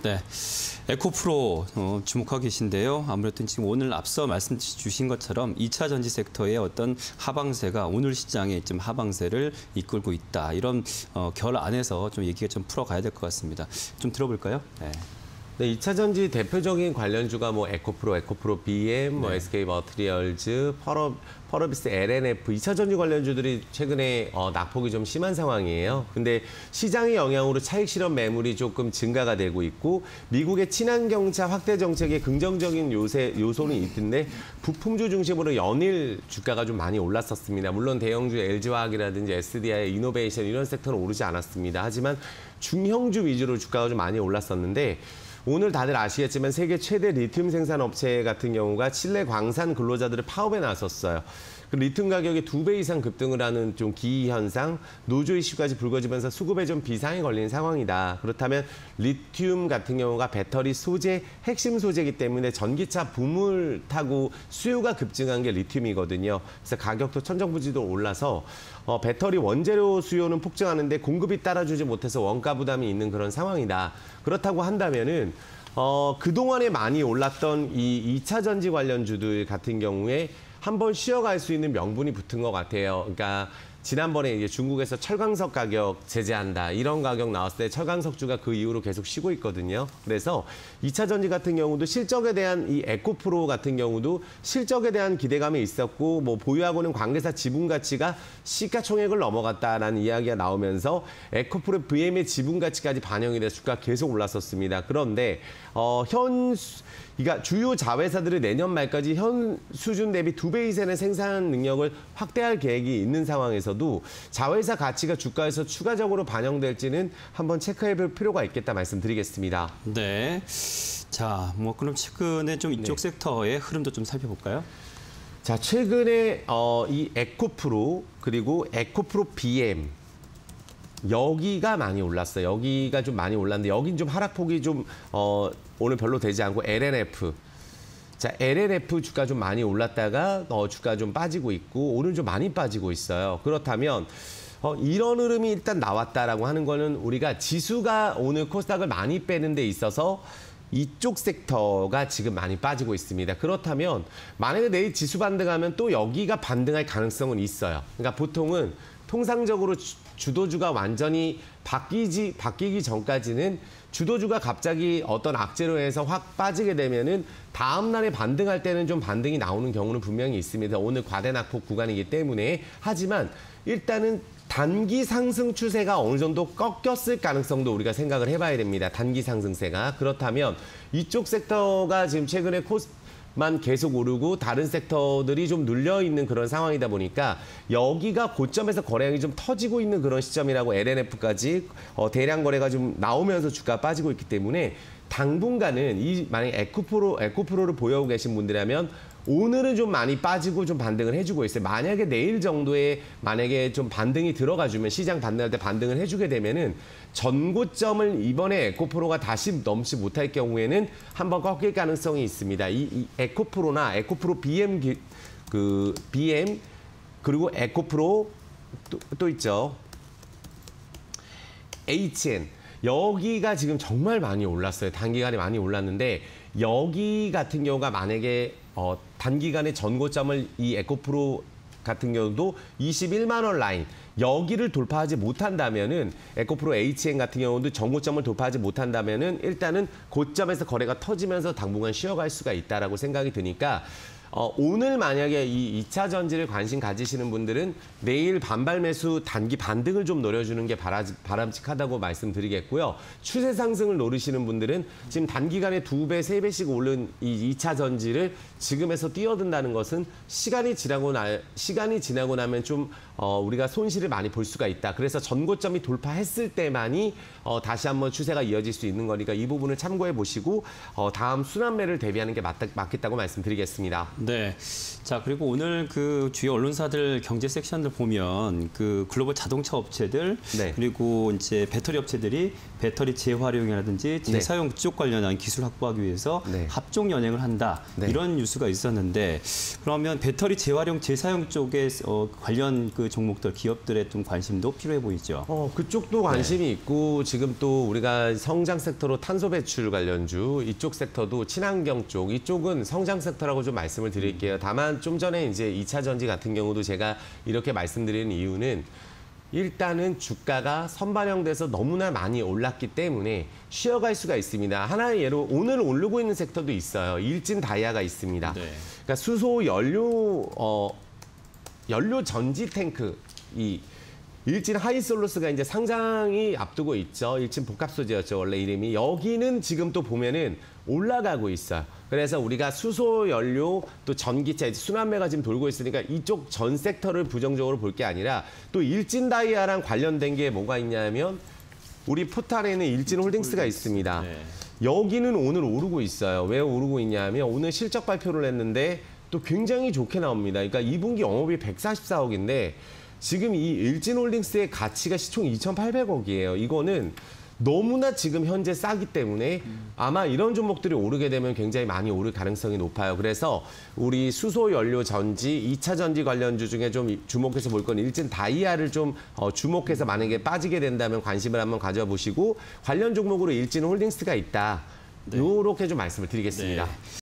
네, 에코프로 주목하고 계신데요. 아무래도 지금 오늘 앞서 말씀 주신 것처럼 2차 전지 섹터의 어떤 하방세가 오늘 시장의 좀 하방세를 이끌고 있다. 이런 결 안에서 좀 얘기가 좀 풀어가야 될 것 같습니다. 좀 들어볼까요? 네. 네, 2차 전지 대표적인 관련주가 뭐 에코프로 BM, 뭐 SK 머티리얼즈, 펄어비스 LNF 2차 전지 관련주들이 최근에 낙폭이 좀 심한 상황이에요. 근데 시장의 영향으로 차익 실현 매물이 조금 증가가 되고 있고 미국의 친환경차 확대 정책의 긍정적인 요소는 있던데 부품주 중심으로 연일 주가가 좀 많이 올랐었습니다. 물론 대형주 LG화학이라든지 SDI, 이노베이션 이런 섹터는 오르지 않았습니다. 하지만 중형주 위주로 주가가 좀 많이 올랐었는데 오늘 다들 아시겠지만 세계 최대 리튬 생산 업체 같은 경우가 칠레 광산 근로자들을 파업에 나섰어요. 그 리튬 가격이 2배 이상 급등을 하는 좀 기이 현상, 노조 이슈까지 불거지면서 수급에 좀 비상이 걸린 상황이다. 그렇다면 리튬 같은 경우가 배터리 소재, 핵심 소재이기 때문에 전기차 붐을 타고 수요가 급증한 게 리튬이거든요. 그래서 가격도 천정부지로 올라서 배터리 원재료 수요는 폭증하는데 공급이 따라주지 못해서 원가 부담이 있는 그런 상황이다. 그렇다고 한다면은 그동안에 많이 올랐던 이 2차 전지 관련주들 같은 경우에 한번 쉬어갈 수 있는 명분이 붙은 것 같아요. 그러니까 지난번에 이제 중국에서 철광석 가격 제재한다 이런 가격 나왔을 때 철광석주가 그 이후로 계속 쉬고 있거든요. 그래서 2차 전지 같은 경우도 실적에 대한 이 에코프로 같은 경우도 실적에 대한 기대감이 있었고 뭐 보유하고 있는 관계사 지분 가치가 시가총액을 넘어갔다라는 이야기가 나오면서 에코프로 VM의 지분 가치까지 반영이 돼서 주가가 계속 올랐었습니다. 그런데 그러니까 주요 자회사들이 내년 말까지 현 수준 대비 2배 이상의 생산 능력을 확대할 계획이 있는 상황에서도 자회사 가치가 주가에서 추가적으로 반영될지는 한번 체크해볼 필요가 있겠다 말씀드리겠습니다. 네. 자, 뭐 그럼 최근에 좀 이쪽 섹터의 흐름도 좀 살펴볼까요? 자, 최근에 이 에코프로 그리고 에코프로 BM 여기가 많이 올랐어요. 여기가 좀 많이 올랐는데 여긴 좀 하락폭이 좀 오늘 별로 되지 않고 LNF. 자, LNF 주가 좀 많이 올랐다가 주가 좀 빠지고 있고 오늘 좀 많이 빠지고 있어요. 그렇다면 이런 흐름이 일단 나왔다라고 하는 거는 우리가 지수가 오늘 코스닥을 많이 빼는 데 있어서 이쪽 섹터가 지금 많이 빠지고 있습니다. 그렇다면 만약에 내일 지수 반등하면 또 여기가 반등할 가능성은 있어요. 그러니까 보통은 통상적으로 주도주가 완전히 바뀌기 전까지는 주도주가 갑자기 어떤 악재로 해서 확 빠지게 되면은 다음 날에 반등할 때는 좀 반등이 나오는 경우는 분명히 있습니다. 오늘 과대 낙폭 구간이기 때문에. 하지만 일단은 단기 상승 추세가 어느 정도 꺾였을 가능성도 우리가 생각을 해봐야 됩니다. 단기 상승세가. 그렇다면 이쪽 섹터가 지금 최근에 만 계속 오르고 다른 섹터들이 좀 눌려있는 그런 상황이다 보니까 여기가 고점에서 거래량이 좀 터지고 있는 그런 시점이라고 LNF까지 대량 거래가 좀 나오면서 주가가 빠지고 있기 때문에 당분간은 만약에 에코프로를 보유하고 계신 분들이라면 오늘은 좀 많이 빠지고 좀 반등을 해주고 있어요. 만약에 내일 정도에 만약에 좀 반등이 들어가주면 시장 반등할 때 반등을 해주게 되면은 전고점을 이번에 에코프로가 다시 넘지 못할 경우에는 한번 꺾일 가능성이 있습니다. 이 에코프로나 에코프로 BM BM 그리고 에코프로 또 있죠. HN 여기가 지금 정말 많이 올랐어요. 단기간에 많이 올랐는데 여기 같은 경우가 만약에 단기간에 전고점을 이 에코프로 같은 경우도 21만 원 라인 여기를 돌파하지 못한다면은 에코프로 HN 같은 경우도 전고점을 돌파하지 못한다면은 일단은 고점에서 거래가 터지면서 당분간 쉬어갈 수가 있다라고 생각이 드니까 오늘 만약에 이 2차 전지를 관심 가지시는 분들은 내일 반발 매수 단기 반등을 좀 노려주는 게 바람직하다고 말씀드리겠고요. 추세 상승을 노리시는 분들은 지금 단기간에 2배, 3배씩 오른 이 2차 전지를 지금에서 뛰어든다는 것은 시간이 지나고 나면 좀 우리가 손실을 많이 볼 수가 있다. 그래서 전고점이 돌파했을 때만이 다시 한번 추세가 이어질 수 있는 거니까 이 부분을 참고해 보시고 다음 순환매를 대비하는 게 맞겠다고 말씀드리겠습니다. 네. 자, 그리고 오늘 그 주요 언론사들 경제 섹션들 보면 그 글로벌 자동차 업체들 네. 그리고 이제 배터리 업체들이 배터리 재활용이라든지 재사용 쪽 관련한 기술 확보하기 위해서 네. 합종 연행을 한다. 네. 이런 뉴스가 있었는데 그러면 배터리 재활용, 재사용 쪽에 관련 그 종목들, 기업들의 좀 관심도 필요해 보이죠. 그쪽도 관심이 있고 지금 또 우리가 성장 섹터로 탄소 배출 관련주 이쪽 섹터도 친환경 쪽 이쪽은 성장 섹터라고 좀 말씀을 드릴게요. 다만 좀 전에 이제 2차 전지 같은 경우도 제가 이렇게 말씀드리는 이유는 일단은 주가가 선반영돼서 너무나 많이 올랐기 때문에 쉬어갈 수가 있습니다. 하나의 예로 오늘 오르고 있는 섹터도 있어요. 일진 다이아가 있습니다. 네. 그러니까 수소 연료 전지 탱크 이 일진 하이솔루스가 이제 상장이 앞두고 있죠. 일진 복합 소재였죠. 원래 이름이. 여기는 지금 또 보면은 올라가고 있어요. 그래서 우리가 수소 연료 또 전기차 순환매가 지금 돌고 있으니까 이쪽 전 섹터를 부정적으로 볼 게 아니라 또 일진 다이아랑 관련된 게 뭐가 있냐면 우리 포탈에는 일진 홀딩스가 있습니다. 네. 여기는 오늘 오르고 있어요. 왜 오르고 있냐면 오늘 실적 발표를 했는데 또 굉장히 좋게 나옵니다. 그러니까 2분기 영업이 144억인데 지금 이 일진홀딩스의 가치가 시총 2,800억이에요. 이거는 너무나 지금 현재 싸기 때문에 아마 이런 종목들이 오르게 되면 굉장히 많이 오를 가능성이 높아요. 그래서 우리 수소 연료 전지, 2차 전지 관련주 중에 좀 주목해서 볼 건 일진 다이아를 좀 주목해서 만약에 빠지게 된다면 관심을 한번 가져보시고 관련 종목으로 일진 홀딩스가 있다. 이렇게 좀 말씀을 드리겠습니다. 네.